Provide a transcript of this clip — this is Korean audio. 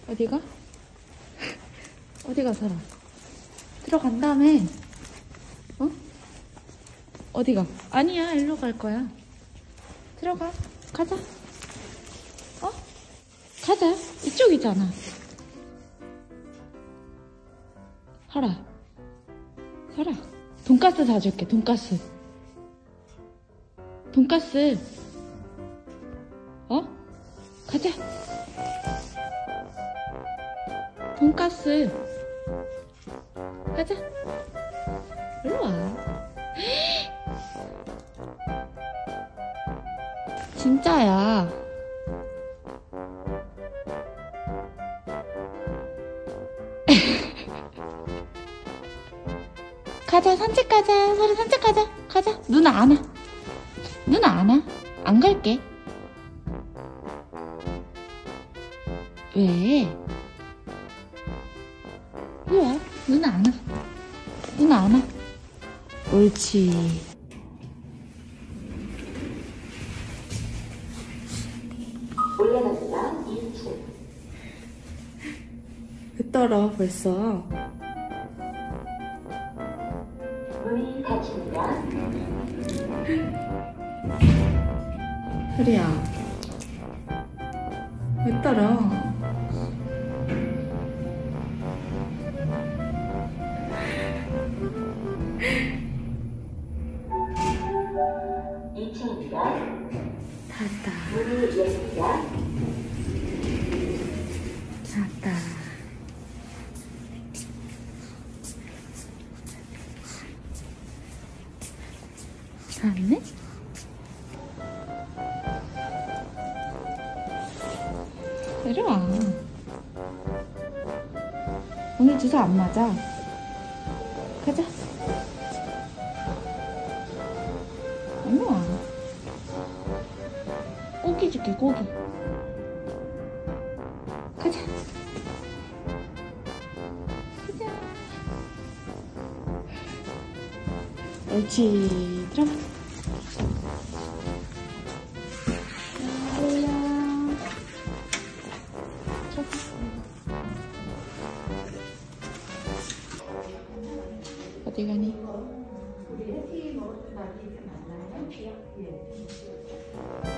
어디가? 어디가 살아? 들어간 다음에 어? 어디가? 아니야, 일로 갈 거야. 들어가. 가자. 어? 가자. 이쪽이잖아. 설아. 설아. 돈가스 사줄게. 돈가스. 돈가스. 어? 가자. 돈가스. 가자. 일로 와. 진짜야. 가자, 산책 가자. 서로 산책 가자. 가자. 누나 안 와. 누나 안 와. 안 갈게. 왜? 왜 와? 누나 안 와. 누나 안 와. 옳지. 올라갑니다. 2층. 왜 떨어 벌써? 문이 닫힙니다. 혜리야, 왜 떨어? 닫았다. 문이 열립니다. 닫았다. 닫네? 내려와. 오늘 주소 안 맞아. 가자. 일로 와. 고기 줄게, 고기. 가자. 가자. 옳지. 들어가. 야호야. 들어가. 어디 가니? 우리 해티 먹을 때 나중에 만나요? 예.